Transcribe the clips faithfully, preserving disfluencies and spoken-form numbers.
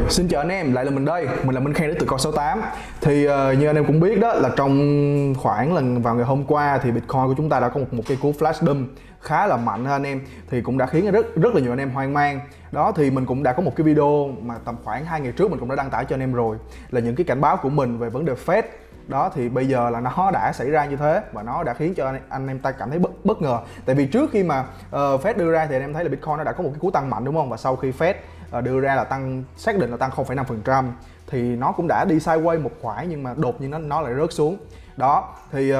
Xin chào anh em, lại là mình đây, mình là Minh Khang đến từ Coin sáu tám. Thì uh, như anh em cũng biết đó là trong khoảng lần vào ngày hôm qua thì Bitcoin của chúng ta đã có một, một cái cú flash dump khá là mạnh ha anh em. Thì cũng đã khiến rất rất là nhiều anh em hoang mang. Đó thì mình cũng đã có một cái video mà tầm khoảng hai ngày trước mình cũng đã đăng tải cho anh em rồi, là những cái cảnh báo của mình về vấn đề Fed. Đó thì bây giờ là nó đã xảy ra như thế và nó đã khiến cho anh, anh em ta cảm thấy bất, bất ngờ. Tại vì trước khi mà uh, Fed đưa ra thì anh em thấy là Bitcoin nó đã có một cái cú tăng mạnh đúng không? Và sau khi Fed uh, đưa ra là tăng, xác định là tăng không phẩy năm phần trăm thì nó cũng đã đi sideways một khoảng, nhưng mà đột nhiên nó nó lại rớt xuống. Đó thì uh,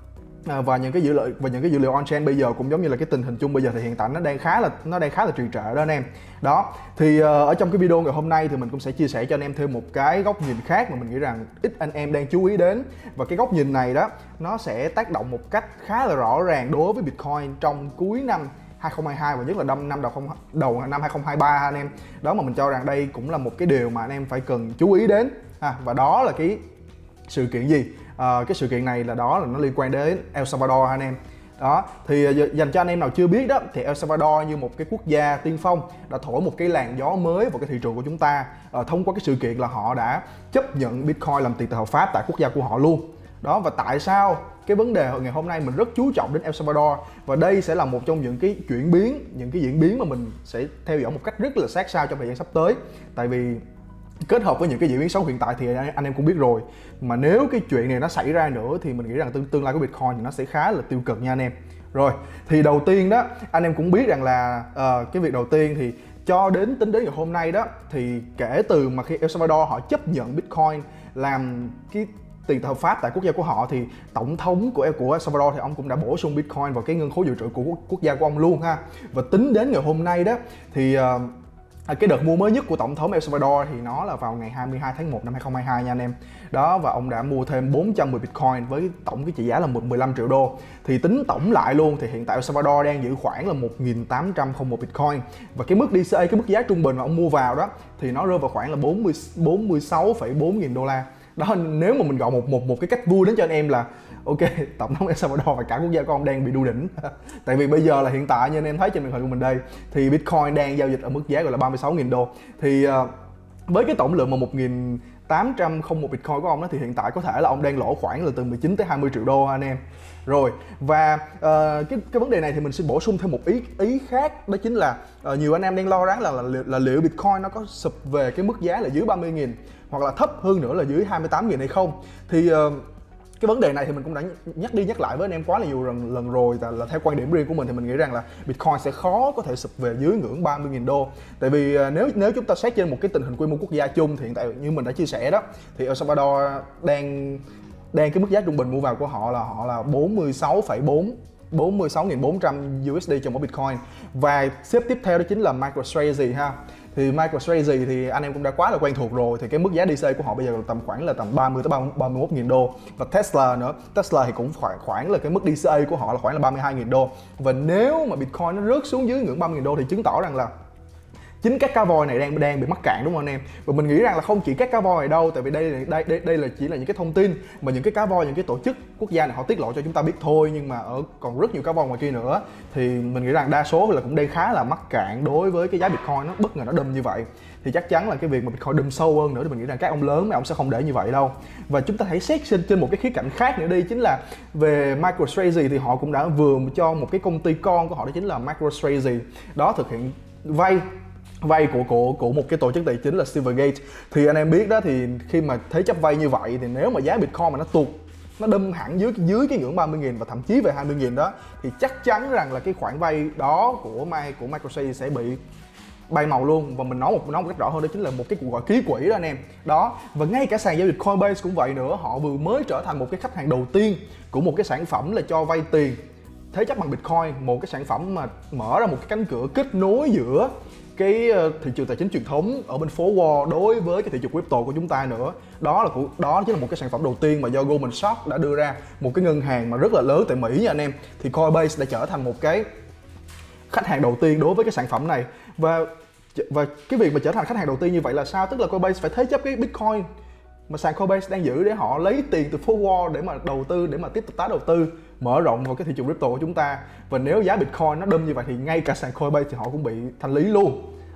À, và những cái dữ liệu và những cái dữ liệu on chain bây giờ cũng giống như là cái tình hình chung bây giờ thì hiện tại nó đang khá là nó đang khá là trì trệ đó anh em. Đó thì uh, ở trong cái video ngày hôm nay thì mình cũng sẽ chia sẻ cho anh em thêm một cái góc nhìn khác mà mình nghĩ rằng ít anh em đang chú ý đến, và cái góc nhìn này đó nó sẽ tác động một cách khá là rõ ràng đối với Bitcoin trong cuối năm hai không hai hai và nhất là năm năm đầu không đầu năm hai không hai ba anh em. Đó mà mình cho rằng đây cũng là một cái điều mà anh em phải cần chú ý đến à, và đó là cái sự kiện gì? À, cái sự kiện này là đó là nó liên quan đến El Salvador anh em. Đó thì dành cho anh em nào chưa biết đó thì El Salvador như một cái quốc gia tiên phong đã thổi một cái làn gió mới vào cái thị trường của chúng ta à, thông qua cái sự kiện là họ đã chấp nhận Bitcoin làm tiền tệ hợp pháp tại quốc gia của họ luôn. Đó, và tại sao cái vấn đề ngày hôm nay mình rất chú trọng đến El Salvador, và đây sẽ là một trong những cái chuyển biến, những cái diễn biến mà mình sẽ theo dõi một cách rất là sát sao trong thời gian sắp tới. Tại vì kết hợp với những cái diễn biến xấu hiện tại thì anh em cũng biết rồi, mà nếu cái chuyện này nó xảy ra nữa thì mình nghĩ rằng tương, tương lai của Bitcoin thì nó sẽ khá là tiêu cực nha anh em. Rồi thì đầu tiên đó anh em cũng biết rằng là uh, cái việc đầu tiên thì cho đến tính đến ngày hôm nay đó thì kể từ mà khi El Salvador họ chấp nhận Bitcoin làm cái tiền tệ hợp pháp tại quốc gia của họ thì tổng thống của của El Salvador thì ông cũng đã bổ sung Bitcoin vào cái ngân khố dự trữ của quốc gia của ông luôn ha. Và tính đến ngày hôm nay đó thì uh, À, cái đợt mua mới nhất của tổng thống El Salvador thì nó là vào ngày hai mươi hai tháng một năm hai không hai hai nha anh em. Đó, và ông đã mua thêm bốn trăm mười Bitcoin với tổng cái trị giá là mười lăm triệu đô. Thì tính tổng lại luôn thì hiện tại El Salvador đang giữ khoảng là một nghìn tám trăm lẻ một Bitcoin. Và cái mức đê xê a, cái mức giá trung bình mà ông mua vào đó thì nó rơi vào khoảng là bốn mươi sáu phẩy bốn nghìn đô la. Đó, nếu mà mình gọi một một một cái cách vui đến cho anh em là ok, tổng thống El Salvador và cả quốc gia của ông đang bị đu đỉnh. Tại vì bây giờ là hiện tại như anh em thấy trên màn hình của mình đây thì Bitcoin đang giao dịch ở mức giá gọi là ba mươi sáu nghìn đô. Thì uh, với cái tổng lượng mà một nghìn tám trăm lẻ một Bitcoin của ông đó thì hiện tại có thể là ông đang lỗ khoảng là từ mười chín tới hai mươi triệu đô anh em. Rồi, và uh, cái cái vấn đề này thì mình sẽ bổ sung thêm một ý ý khác, đó chính là uh, nhiều anh em đang lo lắng là, là là liệu Bitcoin nó có sụp về cái mức giá là dưới ba mươi nghìn hoặc là thấp hơn nữa là dưới hai mươi tám nghìn hay không. Thì uh, cái vấn đề này thì mình cũng đã nhắc đi nhắc lại với anh em quá là nhiều lần, lần rồi, là, là theo quan điểm riêng của mình thì mình nghĩ rằng là Bitcoin sẽ khó có thể sụp về dưới ngưỡng ba mươi nghìn đô. Tại vì nếu nếu chúng ta xét trên một cái tình hình quy mô quốc gia chung thì hiện tại như mình đã chia sẻ đó thì El Salvador đang đang cái mức giá trung bình mua vào của họ là họ là bốn mươi sáu phẩy bốn bốn mươi sáu nghìn bốn trăm u ét đê cho mỗi Bitcoin. Và xếp tiếp theo đó chính là MicroStrategy ha. Thì MicroStrategy thì anh em cũng đã quá là quen thuộc rồi, thì cái mức giá đê xê của họ bây giờ là tầm khoảng là tầm ba mươi tới ba mươi mốt nghìn đô. Và Tesla nữa, Tesla thì cũng khoảng khoảng là cái mức đê xê a của họ là khoảng là ba mươi hai nghìn đô. Và nếu mà Bitcoin nó rớt xuống dưới ngưỡng ba mươi nghìn đô thì chứng tỏ rằng là chính các cá voi này đang đang bị mắc cạn, đúng không anh em? Và mình nghĩ rằng là không chỉ các cá voi này đâu, tại vì đây đây đây đây là chỉ là những cái thông tin mà những cái cá voi, những cái tổ chức quốc gia này họ tiết lộ cho chúng ta biết thôi, nhưng mà ở còn rất nhiều cá voi ngoài kia nữa. Thì mình nghĩ rằng đa số là cũng đang khá là mắc cạn đối với cái giá Bitcoin nó bất ngờ nó đâm như vậy. Thì chắc chắn là cái việc mà Bitcoin đâm sâu hơn nữa thì mình nghĩ rằng các ông lớn mấy ông sẽ không để như vậy đâu. Và chúng ta hãy xét trên trên một cái khía cạnh khác nữa đi, chính là về MicroStrategy thì họ cũng đã vừa cho một cái công ty con của họ, đó chính là MicroStrategy đó thực hiện vay vay của của của một cái tổ chức tài chính là Silvergate. Thì anh em biết đó, thì khi mà thế chấp vay như vậy thì nếu mà giá Bitcoin mà nó tụt, nó đâm hẳn dưới dưới cái ngưỡng ba mươi nghìn và thậm chí về hai mươi nghìn đó, thì chắc chắn rằng là cái khoản vay đó của mai của MicroStrategy sẽ bị bay màu luôn. Và mình nói một nói một cách rõ hơn, đó chính là một cái cuộc gọi ký quỹ đó anh em. Đó, và ngay cả sàn giao dịch Coinbase cũng vậy nữa, họ vừa mới trở thành một cái khách hàng đầu tiên của một cái sản phẩm là cho vay tiền thế chấp bằng Bitcoin, một cái sản phẩm mà mở ra một cái cánh cửa kết nối giữa cái thị trường tài chính truyền thống ở bên phố Wall đối với cái thị trường crypto của chúng ta nữa. Đó là đó chính là một cái sản phẩm đầu tiên mà do Goldman Sachs đã đưa ra, một cái ngân hàng mà rất là lớn tại Mỹ nha anh em. Thì Coinbase đã trở thành một cái khách hàng đầu tiên đối với cái sản phẩm này. Và và cái việc mà trở thành khách hàng đầu tiên như vậy là sao? Tức là Coinbase phải thế chấp cái Bitcoin mà sàn Coinbase đang giữ để họ lấy tiền từ phố Wall để mà đầu tư, để mà tiếp tục tái đầu tư, mở rộng vào cái thị trường crypto của chúng ta. Và nếu giá Bitcoin nó đâm như vậy thì ngay cả sàn Coinbase thì họ cũng bị thanh lý luôn.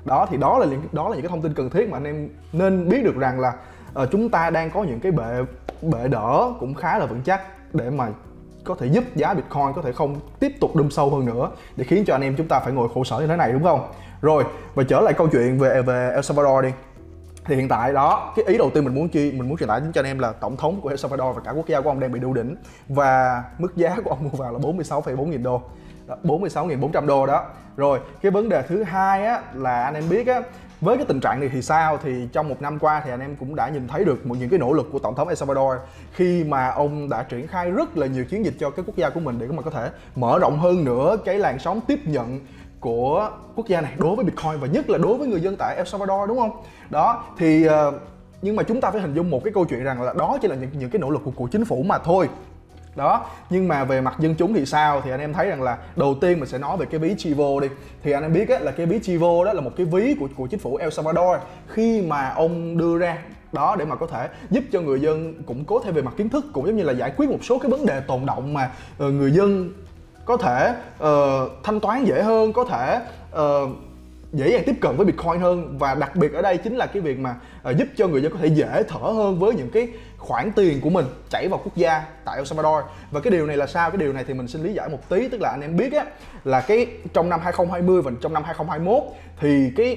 Đó thì đó là những đó là những cái thông tin cần thiết mà anh em nên biết được rằng là uh, chúng ta đang có những cái bệ bệ đỡ cũng khá là vững chắc để mà có thể giúp giá Bitcoin có thể không tiếp tục đâm sâu hơn nữa, để khiến cho anh em chúng ta phải ngồi khổ sở như thế này, đúng không? Rồi, và trở lại câu chuyện về về El Salvador đi. Thì hiện tại đó, cái ý đầu tiên mình muốn chi mình muốn truyền tải đến cho anh em là tổng thống của El Salvador và cả quốc gia của ông đang bị đu đỉnh, và mức giá của ông mua vào là bốn mươi sáu phẩy bốn nghìn đô, bốn mươi sáu nghìn bốn trăm đô đó. Rồi, cái vấn đề thứ hai á là anh em biết á, với cái tình trạng này thì sao? Thì trong một năm qua thì anh em cũng đã nhìn thấy được một những cái nỗ lực của tổng thống El Salvador khi mà ông đã triển khai rất là nhiều chiến dịch cho cái quốc gia của mình để mà có thể mở rộng hơn nữa cái làn sóng tiếp nhận của quốc gia này đối với Bitcoin, và nhất là đối với người dân tại El Salvador, đúng không? Đó thì uh, nhưng mà chúng ta phải hình dung một cái câu chuyện rằng là đó chỉ là những những cái nỗ lực của, của chính phủ mà thôi. Đó, nhưng mà về mặt dân chúng thì sao? Thì anh em thấy rằng là đầu tiên mình sẽ nói về cái ví Chivo đi. Thì anh em biết á, là cái ví Chivo đó là một cái ví của của chính phủ El Salvador khi mà ông đưa ra đó để mà có thể giúp cho người dân củng cố thêm về mặt kiến thức, cũng giống như là giải quyết một số cái vấn đề tồn động mà uh, người dân có thể uh, thanh toán dễ hơn, có thể uh, dễ dàng tiếp cận với Bitcoin hơn. Và đặc biệt ở đây chính là cái việc mà uh, giúp cho người dân có thể dễ thở hơn với những cái khoản tiền của mình chảy vào quốc gia tại El Salvador. Và cái điều này là sao? Cái điều này thì mình xin lý giải một tí, tức là anh em biết á, là cái trong năm hai không hai không và trong năm hai không hai mốt thì cái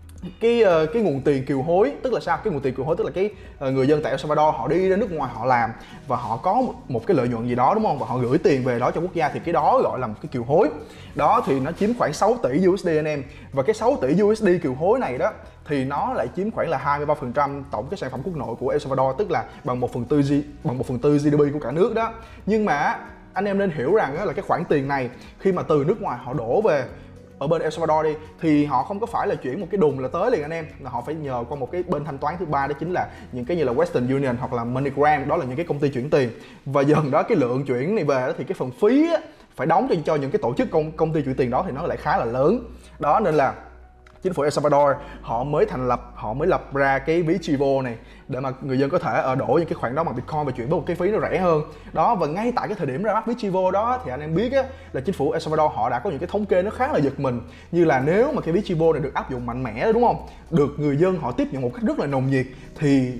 cái uh, cái nguồn tiền kiều hối, tức là sao? Cái nguồn tiền kiều hối tức là cái uh, người dân tại El Salvador họ đi ra nước ngoài họ làm và họ có một, một cái lợi nhuận gì đó, đúng không? Và họ gửi tiền về đó cho quốc gia, thì cái đó gọi là một cái kiều hối. Đó thì nó chiếm khoảng sáu tỷ u ét đê anh em. Và cái sáu tỷ u ét đê kiều hối này đó thì nó lại chiếm khoảng là hai mươi ba phần trăm tổng cái sản phẩm quốc nội của El Salvador, tức là bằng một phần tư bằng một phần tư giê đê pê của cả nước đó. Nhưng mà anh em nên hiểu rằng là cái khoản tiền này khi mà từ nước ngoài họ đổ về ở bên El Salvador đi thì họ không có phải là chuyển một cái đùng là tới liền anh em, là họ phải nhờ qua một cái bên thanh toán thứ ba, đó chính là những cái như là Western Union hoặc là MoneyGram, đó là những cái công ty chuyển tiền. Và dần đó cái lượng chuyển này về đó thì cái phần phí á, phải đóng cho cho những cái tổ chức công công ty chuyển tiền đó thì nó lại khá là lớn. Đó nên là chính phủ El Salvador họ mới thành lập họ mới lập ra cái ví Chivo này để mà người dân có thể ở đổ những cái khoản đó bằng Bitcoin và chuyển với một cái phí nó rẻ hơn. Đó, và ngay tại cái thời điểm ra mắt ví Chivo đó thì anh em biết á, là chính phủ El Salvador họ đã có những cái thống kê nó khá là giật mình, như là nếu mà cái ví Chivo này được áp dụng mạnh mẽ, đúng không, được người dân họ tiếp nhận một cách rất là nồng nhiệt thì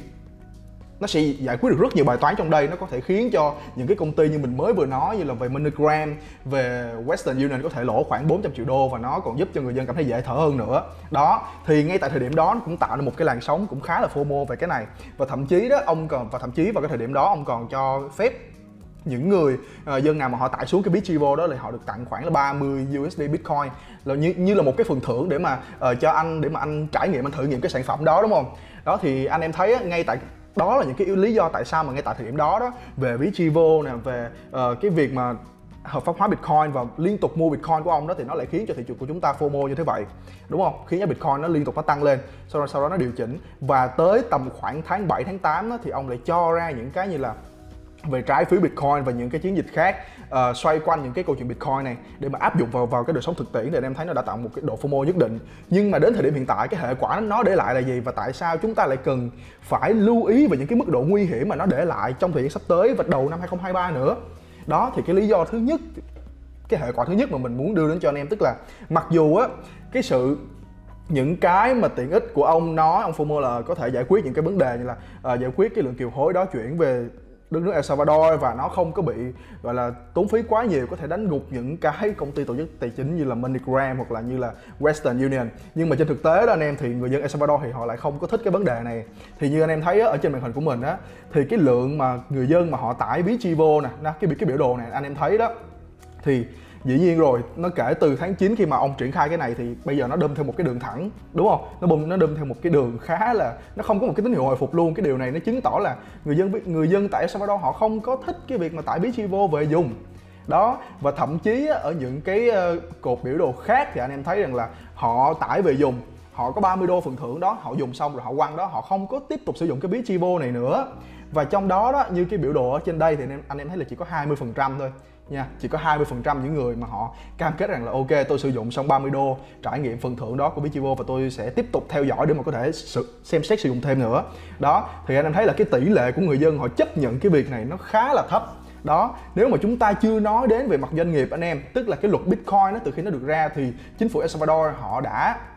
nó sẽ giải quyết được rất nhiều bài toán trong đây. Nó có thể khiến cho những cái công ty như mình mới vừa nói như là về MoneyGram, về Western Union có thể lỗ khoảng bốn trăm triệu đô, và nó còn giúp cho người dân cảm thấy dễ thở hơn nữa. Đó thì ngay tại thời điểm đó nó cũng tạo ra một cái làn sóng cũng khá là FOMO về cái này. Và thậm chí đó ông còn và thậm chí vào cái thời điểm đó ông còn cho phép những người uh, dân nào mà họ tải xuống cái ví Chivo đó là họ được tặng khoảng là ba mươi u ét đê Bitcoin, là như, như là một cái phần thưởng để mà uh, cho anh để mà anh trải nghiệm, anh thử nghiệm cái sản phẩm đó, đúng không? Đó thì anh em thấy á, ngay tại đó là những cái lý do tại sao mà ngay tại thời điểm đó đó về ví Chivo nè, về uh, cái việc mà hợp pháp hóa Bitcoin và liên tục mua Bitcoin của ông đó, thì nó lại khiến cho thị trường của chúng ta FOMO như thế vậy, đúng không? Khiến giá Bitcoin nó liên tục nó tăng lên, sau đó sau đó nó điều chỉnh, và tới tầm khoảng tháng bảy tháng tám đó, thì ông lại cho ra những cái như là về trái phiếu Bitcoin và những cái chiến dịch khác uh, xoay quanh những cái câu chuyện Bitcoin này để mà áp dụng vào vào cái đời sống thực tiễn, thì anh em thấy nó đã tạo một cái độ FOMO nhất định. Nhưng mà đến thời điểm hiện tại cái hệ quả nó để lại là gì, và tại sao chúng ta lại cần phải lưu ý về những cái mức độ nguy hiểm mà nó để lại trong thời gian sắp tới và đầu năm hai không hai ba nữa. Đó thì cái lý do thứ nhất, cái hệ quả thứ nhất mà mình muốn đưa đến cho anh em, tức là mặc dù á cái sự những cái mà tiện ích của ông nói, ông FOMO là có thể giải quyết những cái vấn đề như là uh, giải quyết cái lượng kiều hối đó chuyển về đất nước El Salvador, và nó không có bị gọi là tốn phí quá nhiều, có thể đánh gục những cái công ty tổ chức tài chính như là MoneyGram hoặc là như là Western Union. Nhưng mà trên thực tế đó anh em, thì người dân El Salvador thì họ lại không có thích cái vấn đề này. Thì như anh em thấy á, ở trên màn hình của mình á, thì cái lượng mà người dân mà họ tải ví Chivo nè, cái cái biểu đồ này anh em thấy đó, thì dĩ nhiên rồi, nó kể từ tháng chín khi mà ông triển khai cái này thì bây giờ nó đâm theo một cái đường thẳng, đúng không? Nó bùm nó đâm theo một cái đường khá là, nó không có một cái tín hiệu hồi phục luôn. Cái điều này nó chứng tỏ là người dân người dân tại El Salvador họ không có thích cái việc mà tải ví Chivo về dùng. Đó, và thậm chí ở những cái cột biểu đồ khác thì anh em thấy rằng là họ tải về dùng, họ có ba mươi đô phần thưởng đó, họ dùng xong rồi họ quăng đó, họ không có tiếp tục sử dụng cái ví Chivo này nữa. Và trong đó đó, như cái biểu đồ ở trên đây thì anh em, anh em thấy là chỉ có hai mươi phần trăm thôi nha, chỉ có hai mươi phần trăm những người mà họ cam kết rằng là ok, tôi sử dụng xong ba mươi đô trải nghiệm phần thưởng đó của ví Chivo và tôi sẽ tiếp tục theo dõi để mà có thể xem xét sử dụng thêm nữa. Đó thì anh em thấy là cái tỷ lệ của người dân họ chấp nhận cái việc này nó khá là thấp. Đó, nếu mà chúng ta chưa nói đến về mặt doanh nghiệp anh em, tức là cái luật Bitcoin nó từ khi nó được ra thì chính phủ El Salvador họ đã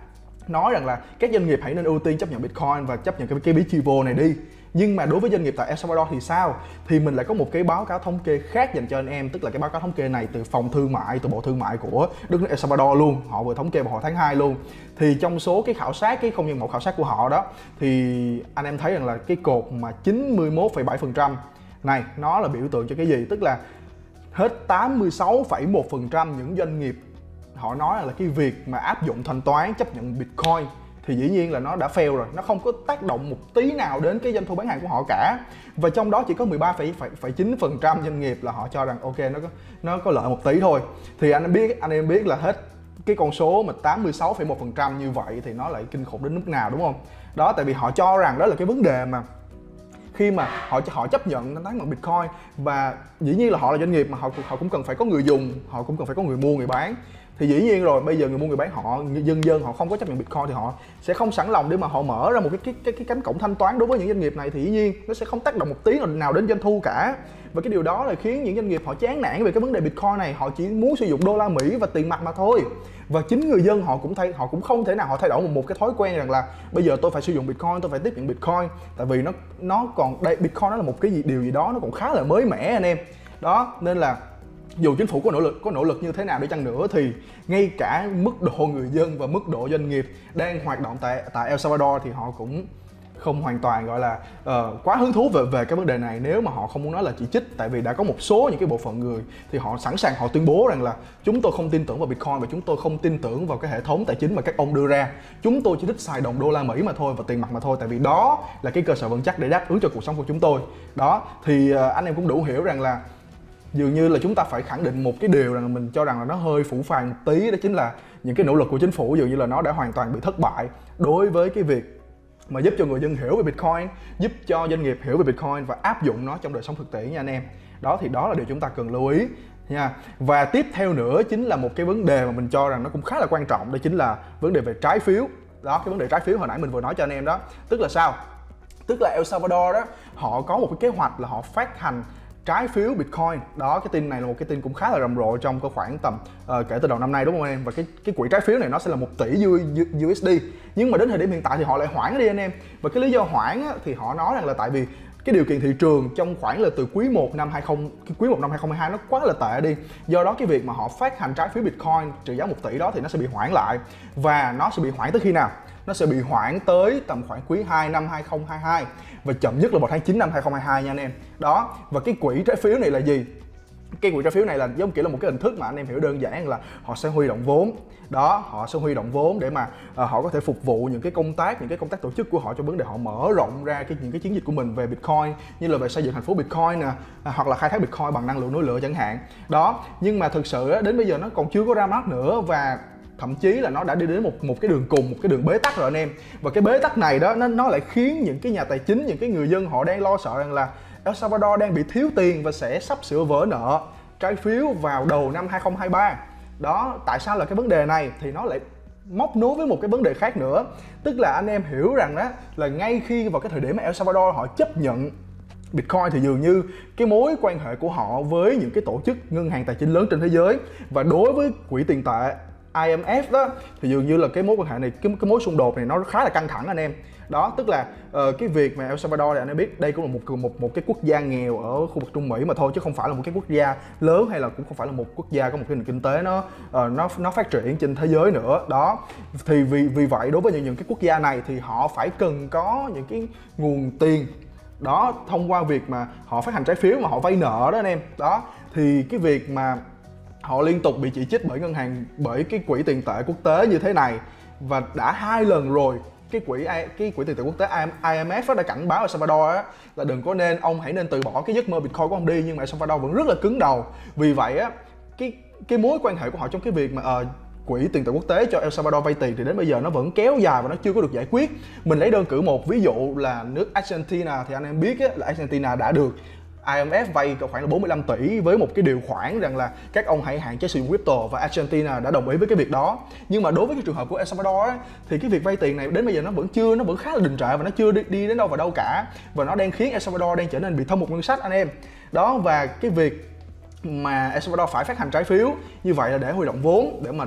nói rằng là các doanh nghiệp hãy nên ưu tiên chấp nhận Bitcoin và chấp nhận cái cái ví chi vô này đi. Nhưng mà đối với doanh nghiệp tại El Salvador thì sao? Thì mình lại có một cái báo cáo thống kê khác dành cho anh em, tức là cái báo cáo thống kê này từ phòng thương mại, từ bộ thương mại của đất nước El Salvador luôn, họ vừa thống kê vào hồi tháng hai luôn. Thì trong số cái khảo sát, cái không gian mẫu khảo sát của họ đó, thì anh em thấy rằng là cái cột mà chín mươi mốt phẩy bảy phần trăm này nó là biểu tượng cho cái gì? Tức là hết tám mươi sáu phẩy một phần trăm những doanh nghiệp họ nói là cái việc mà áp dụng thanh toán chấp nhận Bitcoin thì dĩ nhiên là nó đã fail rồi, nó không có tác động một tí nào đến cái doanh thu bán hàng của họ cả. Và trong đó chỉ có mười ba phẩy chín phần trăm doanh nghiệp là họ cho rằng ok nó có nó có lợi một tí thôi. Thì anh em biết anh em biết là hết cái con số mà tám mươi sáu phẩy một phần trăm như vậy thì nó lại kinh khủng đến mức nào, đúng không? Đó, tại vì họ cho rằng đó là cái vấn đề mà khi mà họ họ chấp nhận thanh toán bằng Bitcoin, và dĩ nhiên là họ là doanh nghiệp mà họ họ cũng cần phải có người dùng, họ cũng cần phải có người mua người bán. Thì dĩ nhiên rồi, bây giờ người mua người bán họ dân dân họ không có chấp nhận Bitcoin thì họ sẽ không sẵn lòng để mà họ mở ra một cái cái cái, cái cánh cổng thanh toán đối với những doanh nghiệp này, thì dĩ nhiên nó sẽ không tác động một tí nào đến doanh thu cả. Và cái điều đó là khiến những doanh nghiệp họ chán nản về cái vấn đề Bitcoin này, họ chỉ muốn sử dụng đô la Mỹ và tiền mặt mà thôi. Và chính người dân họ cũng thay họ cũng không thể nào họ thay đổi một, một cái thói quen rằng là bây giờ tôi phải sử dụng Bitcoin, tôi phải tiếp nhận Bitcoin, tại vì nó nó còn đây, Bitcoin nó là một cái gì điều gì đó nó còn khá là mới mẻ anh em. Đó, nên là dù chính phủ có nỗ lực có nỗ lực như thế nào đi chăng nữa thì ngay cả mức độ người dân và mức độ doanh nghiệp đang hoạt động tại tại El Salvador thì họ cũng không hoàn toàn gọi là uh, quá hứng thú về về cái vấn đề này, nếu mà họ không muốn nói là chỉ trích. Tại vì đã có một số những cái bộ phận người thì họ sẵn sàng họ tuyên bố rằng là chúng tôi không tin tưởng vào Bitcoin và chúng tôi không tin tưởng vào cái hệ thống tài chính mà các ông đưa ra, chúng tôi chỉ thích xài đồng đô la Mỹ mà thôi và tiền mặt mà thôi, tại vì đó là cái cơ sở vững chắc để đáp ứng cho cuộc sống của chúng tôi. Đó thì uh, anh em cũng đủ hiểu rằng là dường như là chúng ta phải khẳng định một cái điều rằng mình cho rằng là nó hơi phũ phàng một tí, đó chính là những cái nỗ lực của chính phủ dường như là nó đã hoàn toàn bị thất bại đối với cái việc mà giúp cho người dân hiểu về Bitcoin, giúp cho doanh nghiệp hiểu về Bitcoin và áp dụng nó trong đời sống thực tiễn nha anh em. Đó thì đó là điều chúng ta cần lưu ý nha. Và tiếp theo nữa chính là một cái vấn đề mà mình cho rằng nó cũng khá là quan trọng, đó chính là vấn đề về trái phiếu. Đó, cái vấn đề trái phiếu hồi nãy mình vừa nói cho anh em đó. Tức là sao? Tức là El Salvador đó, họ có một cái kế hoạch là họ phát hành trái phiếu Bitcoin. Đó, cái tin này là một cái tin cũng khá là rầm rộ trong cái khoảng tầm uh, kể từ đầu năm nay, đúng không anh em? Và cái cái quỹ trái phiếu này nó sẽ là một tỷ u ét đê. Nhưng mà đến thời điểm hiện tại thì họ lại hoãn đi anh em. Và cái lý do hoãn á, thì họ nói rằng là tại vì cái điều kiện thị trường trong khoảng là từ quý một năm hai không cái quý một năm hai không hai hai nó quá là tệ đi. Do đó cái việc mà họ phát hành trái phiếu Bitcoin trị giá một tỷ đó thì nó sẽ bị hoãn lại. Và nó sẽ bị hoãn tới khi nào? Nó sẽ bị hoãn tới tầm khoảng quý hai năm hai không hai hai và chậm nhất là vào tháng chín năm hai không hai hai nha anh em. Đó, và cái quỹ trái phiếu này là gì? Cái quỹ trái phiếu này là giống kiểu là một cái hình thức mà anh em hiểu đơn giản là họ sẽ huy động vốn. Đó, họ sẽ huy động vốn để mà uh, họ có thể phục vụ những cái công tác, những cái công tác tổ chức của họ trong vấn đề họ mở rộng ra cái những cái chiến dịch của mình về Bitcoin, như là về xây dựng thành phố Bitcoin nè, à, hoặc là khai thác Bitcoin bằng năng lượng núi lửa chẳng hạn. Đó, nhưng mà thực sự đến bây giờ nó còn chưa có ra mắt nữa, và thậm chí là nó đã đi đến một một cái đường cùng, một cái đường bế tắc rồi anh em. Và cái bế tắc này đó nó nó lại khiến những cái nhà tài chính, những cái người dân họ đang lo sợ rằng là El Salvador đang bị thiếu tiền và sẽ sắp sửa vỡ nợ trái phiếu vào đầu năm hai không hai ba. Đó, tại sao là cái vấn đề này thì nó lại móc nối với một cái vấn đề khác nữa. Tức là anh em hiểu rằng đó là ngay khi vào cái thời điểm mà El Salvador họ chấp nhận Bitcoin thì dường như cái mối quan hệ của họ với những cái tổ chức ngân hàng tài chính lớn trên thế giới và đối với quỹ tiền tệ I M F đó thì dường như là cái mối quan hệ này, cái, cái mối xung đột này nó khá là căng thẳng anh em. Đó, tức là uh, cái việc mà El Salvador thì anh em biết đây cũng là một một một cái quốc gia nghèo ở khu vực Trung Mỹ mà thôi, chứ không phải là một cái quốc gia lớn, hay là cũng không phải là một quốc gia có một cái nền kinh tế nó uh, nó nó phát triển trên thế giới nữa. Đó, thì vì vì vậy đối với những những cái quốc gia này thì họ phải cần có những cái nguồn tiền đó thông qua việc mà họ phát hành trái phiếu mà họ vay nợ đó anh em. Đó, thì cái việc mà họ liên tục bị chỉ trích bởi ngân hàng, bởi cái quỹ tiền tệ quốc tế như thế này, và đã hai lần rồi cái quỹ cái quỹ tiền tệ quốc tế I M F đã cảnh báo El Salvador á, là đừng có nên, ông hãy nên từ bỏ cái giấc mơ Bitcoin của ông đi, nhưng mà El Salvador vẫn rất là cứng đầu. Vì vậy á, cái cái mối quan hệ của họ trong cái việc mà uh, quỹ tiền tệ quốc tế cho El Salvador vay tiền thì đến bây giờ nó vẫn kéo dài và nó chưa có được giải quyết. Mình lấy đơn cử một ví dụ là nước Argentina, thì anh em biết á, là Argentina đã được I M F vay khoảng là bốn mươi lăm tỷ với một cái điều khoản rằng là các ông hãy hạn chế sử dụng crypto, và Argentina đã đồng ý với cái việc đó. Nhưng mà đối với cái trường hợp của El Salvador ấy, thì cái việc vay tiền này đến bây giờ nó vẫn chưa nó vẫn khá là đình trệ và nó chưa đi, đi đến đâu vào đâu cả, và nó đang khiến El Salvador đang trở nên bị thâm hụt ngân sách anh em. Đó, và cái việc mà El Salvador phải phát hành trái phiếu như vậy là để huy động vốn, để mà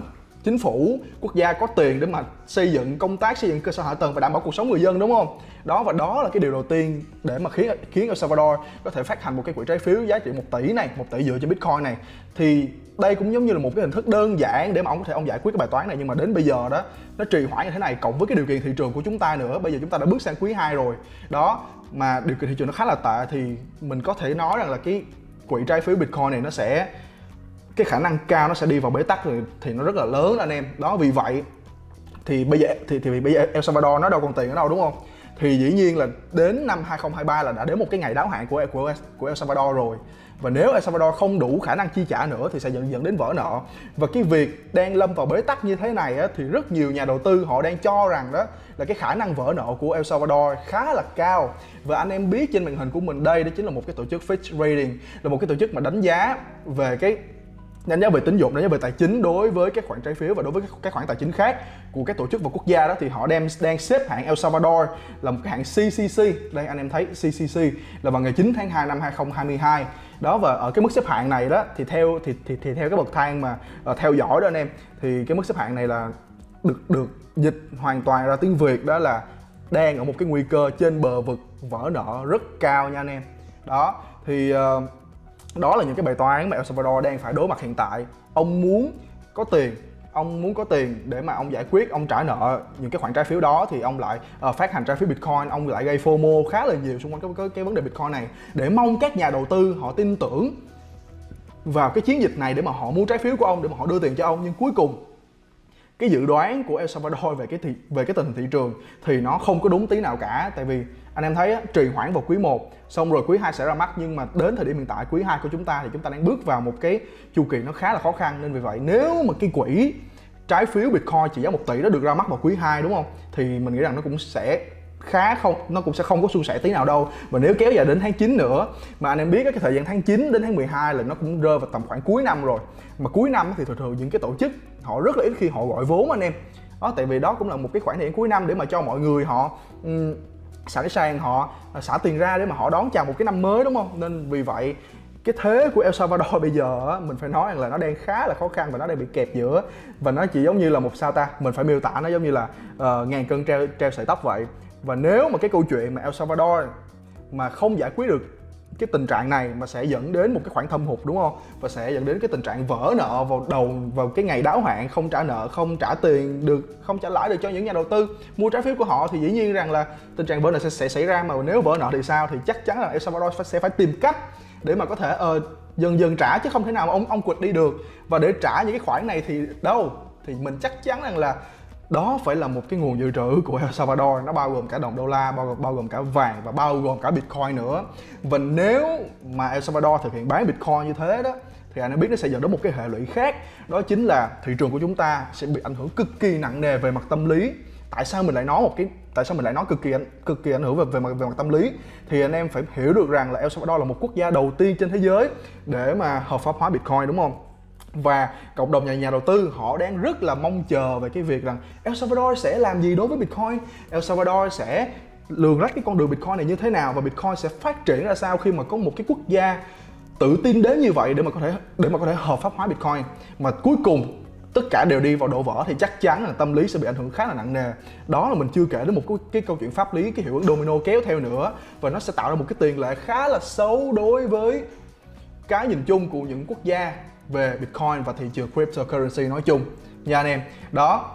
chính phủ quốc gia có tiền để mà xây dựng công tác, xây dựng cơ sở hạ tầng và đảm bảo cuộc sống người dân, đúng không? Đó, và đó là cái điều đầu tiên để mà khiến khiến El Salvador có thể phát hành một cái quỹ trái phiếu giá trị một tỷ này, một tỷ dựa trên Bitcoin này. Thì đây cũng giống như là một cái hình thức đơn giản để mà ông có thể ông giải quyết cái bài toán này, nhưng mà đến bây giờ đó nó trì hoãn như thế này, cộng với cái điều kiện thị trường của chúng ta nữa, bây giờ chúng ta đã bước sang quý hai rồi đó, mà điều kiện thị trường nó khá là tệ, thì mình có thể nói rằng là cái quỹ trái phiếu Bitcoin này nó sẽ, cái khả năng cao nó sẽ đi vào bế tắc rồi, thì nó rất là lớn anh em. Đó, vì vậy thì bây giờ thì thì bây giờ El Salvador nó đâu còn tiền ở đâu, đúng không? Thì dĩ nhiên là đến năm hai không hai ba là đã đến một cái ngày đáo hạn của của của El Salvador rồi. Và nếu El Salvador không đủ khả năng chi trả nữa thì sẽ dẫn dẫn đến vỡ nợ. Và cái việc đang lâm vào bế tắc như thế này á, thì rất nhiều nhà đầu tư họ đang cho rằng đó là cái khả năng vỡ nợ của El Salvador khá là cao. Và anh em biết trên màn hình của mình đây, đó chính là một cái tổ chức Fitch Rating, là một cái tổ chức mà đánh giá về cái đánh giá về tín dụng, đánh giá về tài chính đối với các khoản trái phiếu và đối với các khoản tài chính khác của các tổ chức và quốc gia đó, thì họ đem đang xếp hạng El Salvador là một cái hạng xê xê xê. Đây anh em thấy xê xê xê là vào ngày chín tháng hai năm hai không hai hai. Đó, và ở cái mức xếp hạng này đó thì theo thì thì, thì theo cái bậc thang mà uh, theo dõi đó anh em, thì cái mức xếp hạng này là được được dịch hoàn toàn ra tiếng Việt đó là đang ở một cái nguy cơ trên bờ vực vỡ nợ rất cao nha anh em. Đó, thì uh, đó là những cái bài toán mà El Salvador đang phải đối mặt hiện tại. Ông muốn có tiền, ông muốn có tiền để mà ông giải quyết, ông trả nợ những cái khoản trái phiếu đó, thì ông lại uh, phát hành trái phiếu Bitcoin, ông lại gây FOMO khá là nhiều xung quanh cái, cái, cái vấn đề Bitcoin này, để mong các nhà đầu tư họ tin tưởng vào cái chiến dịch này để mà họ mua trái phiếu của ông, để mà họ đưa tiền cho ông. Nhưng cuối cùng cái dự đoán của El Salvador về cái thị, về cái tình hình thị trường thì nó không có đúng tí nào cả. Tại vì anh em thấy á, trì hoãn vào quý một, xong rồi quý hai sẽ ra mắt, nhưng mà đến thời điểm hiện tại quý hai của chúng ta thì chúng ta đang bước vào một cái chu kỳ nó khá là khó khăn. Nên vì vậy nếu mà cái quỹ trái phiếu Bitcoin trị giá một tỷ đó được ra mắt vào quý hai, đúng không, thì mình nghĩ rằng nó cũng sẽ khá không, nó cũng sẽ không có suôn sẻ tí nào đâu. Và nếu kéo dài đến tháng chín nữa, mà anh em biết cái thời gian tháng chín đến tháng mười hai là nó cũng rơi vào tầm khoảng cuối năm rồi, mà cuối năm thì thường thường những cái tổ chức họ rất là ít khi họ gọi vốn anh em. Đó, tại vì đó cũng là một cái khoảng thời gian cuối năm để mà cho mọi người họ um, sẵn sàng họ xả tiền ra để mà họ đón chào một cái năm mới, đúng không? Nên vì vậy cái thế của El Salvador bây giờ mình phải nói rằng là nó đang khá là khó khăn và nó đang bị kẹp giữa, và nó chỉ giống như là một sao ta, mình phải miêu tả nó giống như là uh, ngàn cân treo treo sợi tóc vậy. Và nếu mà cái câu chuyện mà El Salvador mà không giải quyết được cái tình trạng này, mà sẽ dẫn đến một cái khoản thâm hụt, đúng không? Và sẽ dẫn đến cái tình trạng vỡ nợ vào đầu vào cái ngày đáo hạn, không trả nợ, không trả tiền được, không trả lãi được cho những nhà đầu tư mua trái phiếu của họ, thì dĩ nhiên rằng là tình trạng vỡ nợ sẽ, sẽ xảy ra. Mà nếu vỡ nợ thì sao? Thì chắc chắn là El Salvador sẽ phải tìm cách để mà có thể uh, dần dần trả, chứ không thể nào mà ông ông quỵt đi được. Và để trả những cái khoản này thì đâu, thì mình chắc chắn rằng là đó phải là một cái nguồn dự trữ của El Salvador, nó bao gồm cả đồng đô la, bao gồm, bao gồm cả vàng và bao gồm cả Bitcoin nữa. Và nếu mà El Salvador thực hiện bán Bitcoin như thế đó, thì anh em biết nó sẽ dẫn đến một cái hệ lụy khác, đó chính là thị trường của chúng ta sẽ bị ảnh hưởng cực kỳ nặng nề về mặt tâm lý. Tại sao mình lại nói một cái tại sao mình lại nói cực kỳ cực kỳ ảnh hưởng về về mặt về mặt tâm lý? Thì anh em phải hiểu được rằng là El Salvador là một quốc gia đầu tiên trên thế giới để mà hợp pháp hóa Bitcoin, đúng không? Và cộng đồng nhà nhà đầu tư họ đang rất là mong chờ về cái việc rằng El Salvador sẽ làm gì đối với Bitcoin, El Salvador sẽ lường lách cái con đường Bitcoin này như thế nào, và Bitcoin sẽ phát triển ra sao khi mà có một cái quốc gia tự tin đến như vậy để mà có thể để mà có thể hợp pháp hóa Bitcoin. Mà cuối cùng tất cả đều đi vào đổ vỡ thì chắc chắn là tâm lý sẽ bị ảnh hưởng khá là nặng nề. Đó là mình chưa kể đến một cái, cái câu chuyện pháp lý, cái hiệu ứng domino kéo theo nữa, và nó sẽ tạo ra một cái tiền lệ khá là xấu đối với cái nhìn chung của những quốc gia về Bitcoin và thị trường cryptocurrency nói chung nha anh em. Đó,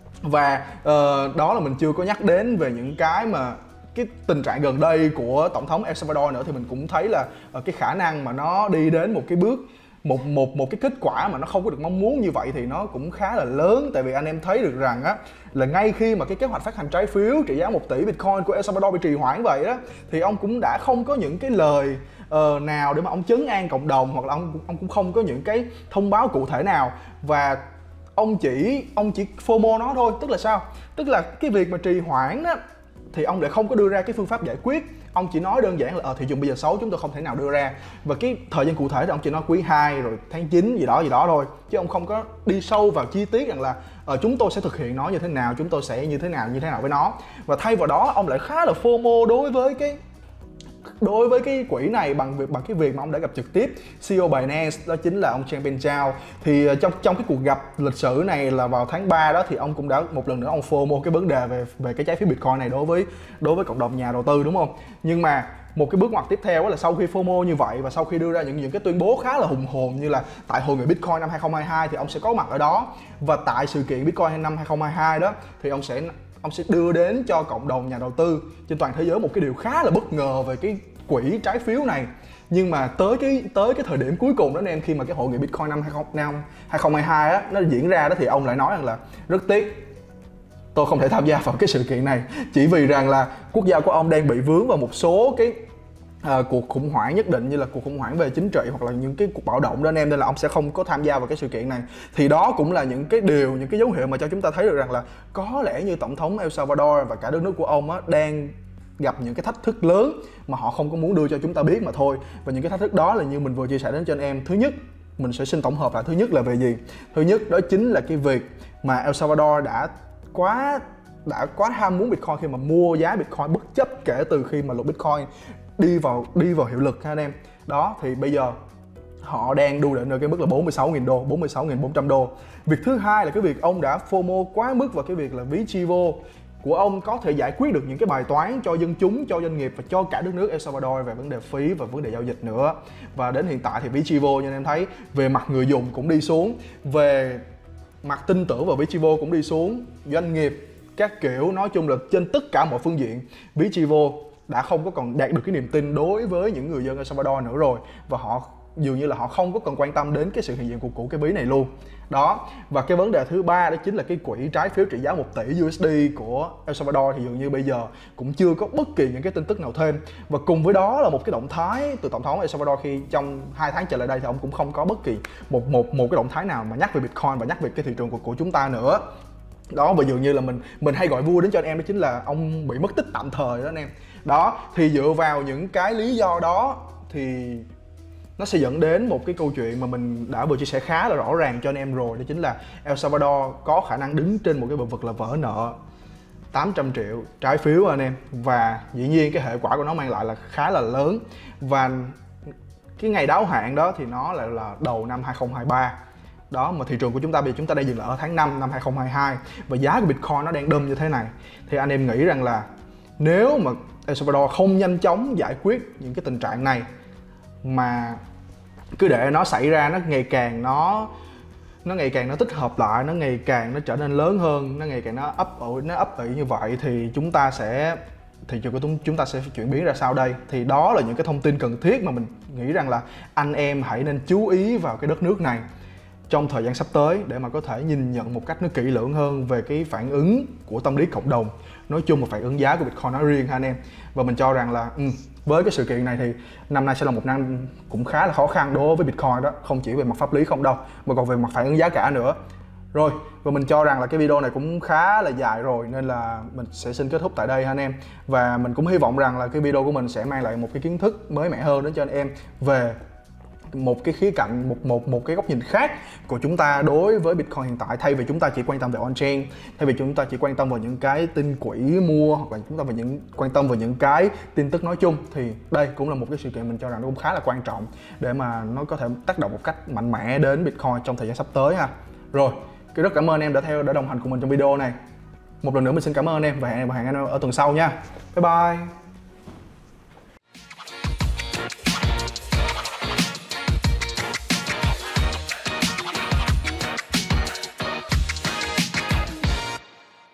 và uh, đó là mình chưa có nhắc đến về những cái mà cái tình trạng gần đây của tổng thống El Salvador nữa, thì mình cũng thấy là uh, cái khả năng mà nó đi đến một cái bước một một một cái kết quả mà nó không có được mong muốn như vậy thì nó cũng khá là lớn. Tại vì anh em thấy được rằng á, là ngay khi mà cái kế hoạch phát hành trái phiếu trị giá một tỷ Bitcoin của El Salvador bị trì hoãn vậy đó, thì ông cũng đã không có những cái lời uh, nào để mà ông trấn an cộng đồng, hoặc là ông ông cũng không có những cái thông báo cụ thể nào, và ông chỉ ông chỉ FOMO nó thôi. Tức là sao? Tức là cái việc mà trì hoãn đó thì ông lại không có đưa ra cái phương pháp giải quyết. Ông chỉ nói đơn giản là ở thị trường bây giờ xấu, chúng tôi không thể nào đưa ra, và cái thời gian cụ thể thì ông chỉ nói quý hai rồi tháng chín gì đó gì đó thôi, chứ ông không có đi sâu vào chi tiết rằng là ở chúng tôi sẽ thực hiện nó như thế nào, chúng tôi sẽ như thế nào như thế nào với nó. Và thay vào đó ông lại khá là FOMO đối với cái đối với cái quỹ này bằng việc bằng cái việc mà ông đã gặp trực tiếp xê e ô Binance, đó chính là ông Changpeng Zhao. Thì trong trong cái cuộc gặp lịch sử này là vào tháng ba đó, thì ông cũng đã một lần nữa ông FOMO cái vấn đề về về cái trái phiếu Bitcoin này đối với đối với cộng đồng nhà đầu tư, đúng không? Nhưng mà một cái bước ngoặt tiếp theo là sau khi FOMO như vậy và sau khi đưa ra những những cái tuyên bố khá là hùng hồn như là tại hội nghị Bitcoin năm hai không hai hai thì ông sẽ có mặt ở đó, và tại sự kiện Bitcoin năm hai không hai hai đó thì ông sẽ ông sẽ đưa đến cho cộng đồng nhà đầu tư trên toàn thế giới một cái điều khá là bất ngờ về cái quỹ trái phiếu này. Nhưng mà tới cái tới cái thời điểm cuối cùng đó anh em, khi mà cái hội nghị Bitcoin năm hai không hai hai á nó diễn ra đó, thì ông lại nói rằng là rất tiếc tôi không thể tham gia vào cái sự kiện này, chỉ vì rằng là quốc gia của ông đang bị vướng vào một số cái à, cuộc khủng hoảng nhất định, như là cuộc khủng hoảng về chính trị hoặc là những cái cuộc bạo động đó anh em, nên là ông sẽ không có tham gia vào cái sự kiện này. Thì đó cũng là những cái điều, những cái dấu hiệu mà cho chúng ta thấy được rằng là có lẽ như tổng thống El Salvador và cả đất nước của ông á đang gặp những cái thách thức lớn mà họ không có muốn đưa cho chúng ta biết mà thôi. Và những cái thách thức đó là như mình vừa chia sẻ đến cho anh em. Thứ nhất, mình sẽ xin tổng hợp lại. Thứ nhất là về gì? Thứ nhất đó chính là cái việc mà El Salvador đã quá đã quá ham muốn Bitcoin khi mà mua giá Bitcoin bất chấp kể từ khi mà luật Bitcoin đi vào đi vào hiệu lực ha anh em. Đó, thì bây giờ họ đang đu đến ở cái mức là bốn mươi sáu nghìn đô, bốn mươi sáu nghìn bốn trăm đô. Việc thứ hai là cái việc ông đã FOMO quá mức vào cái việc là ví Chivo của ông có thể giải quyết được những cái bài toán cho dân chúng, cho doanh nghiệp và cho cả đất nước El Salvador về vấn đề phí và vấn đề giao dịch nữa. Và đến hiện tại thì ví Chivo như anh em thấy, về mặt người dùng cũng đi xuống, về mặt tin tưởng vào ví Chivo cũng đi xuống, doanh nghiệp các kiểu, nói chung là trên tất cả mọi phương diện ví Chivo đã không có còn đạt được cái niềm tin đối với những người dân El Salvador nữa rồi, và họ dường như là họ không có còn quan tâm đến cái sự hiện diện của, của cái ví này luôn. Đó, và cái vấn đề thứ ba đó chính là cái quỹ trái phiếu trị giá một tỷ u ét đê của El Salvador thì dường như bây giờ cũng chưa có bất kỳ những cái tin tức nào thêm. Và cùng với đó là một cái động thái từ tổng thống El Salvador, khi trong hai tháng trở lại đây thì ông cũng không có bất kỳ một một một cái động thái nào mà nhắc về Bitcoin và nhắc về cái thị trường của, của chúng ta nữa. Đó, và dường như là mình mình hay gọi vui đến cho anh em đó chính là ông bị mất tích tạm thời đó anh em. Đó, thì dựa vào những cái lý do đó thì nó sẽ dẫn đến một cái câu chuyện mà mình đã vừa chia sẻ khá là rõ ràng cho anh em rồi, đó chính là El Salvador có khả năng đứng trên một cái vực là vỡ nợ tám trăm triệu trái phiếu anh em. Và dĩ nhiên cái hệ quả của nó mang lại là khá là lớn, và cái ngày đáo hạn đó thì nó lại là đầu năm hai không hai ba. Đó, mà thị trường của chúng ta bây giờ chúng ta đang dừng lại ở tháng năm năm hai không hai hai và giá của Bitcoin nó đang đâm như thế này, thì anh em nghĩ rằng là nếu mà El Salvador không nhanh chóng giải quyết những cái tình trạng này mà cứ để nó xảy ra, nó ngày càng nó nó ngày càng nó tích hợp lại, nó ngày càng nó trở nên lớn hơn, nó ngày càng nó ấp ủ nó ấp ỉ như vậy, thì chúng ta sẽ thị trường của chúng ta sẽ chuyển biến ra sao đây? Thì đó là những cái thông tin cần thiết mà mình nghĩ rằng là anh em hãy nên chú ý vào cái đất nước này trong thời gian sắp tới, để mà có thể nhìn nhận một cách nó kỹ lưỡng hơn về cái phản ứng của tâm lý cộng đồng nói chung, và phản ứng giá của Bitcoin nói riêng ha anh em. Và mình cho rằng là ừ, với cái sự kiện này thì năm nay sẽ là một năm cũng khá là khó khăn đối với Bitcoin đó, không chỉ về mặt pháp lý không đâu mà còn về mặt phản ứng giá cả nữa. Rồi, và mình cho rằng là cái video này cũng khá là dài rồi, nên là mình sẽ xin kết thúc tại đây ha anh em. Và mình cũng hy vọng rằng là cái video của mình sẽ mang lại một cái kiến thức mới mẻ hơn đến cho anh em về một cái khía cạnh, một một một cái góc nhìn khác của chúng ta đối với Bitcoin hiện tại, thay vì chúng ta chỉ quan tâm về on-chain, thay vì chúng ta chỉ quan tâm vào những cái tin quỹ mua, hoặc là chúng ta về những quan tâm vào những cái tin tức nói chung, thì đây cũng là một cái sự kiện mình cho rằng nó cũng khá là quan trọng để mà nó có thể tác động một cách mạnh mẽ đến Bitcoin trong thời gian sắp tới ha. Rồi, rất cảm ơn em đã theo đã đồng hành cùng mình trong video này. Một lần nữa mình xin cảm ơn em và hẹn gặp lại anh em ở tuần sau nha. Bye bye.